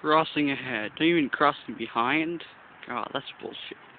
crossing ahead. Don't even crossing behind. God, that's bullshit.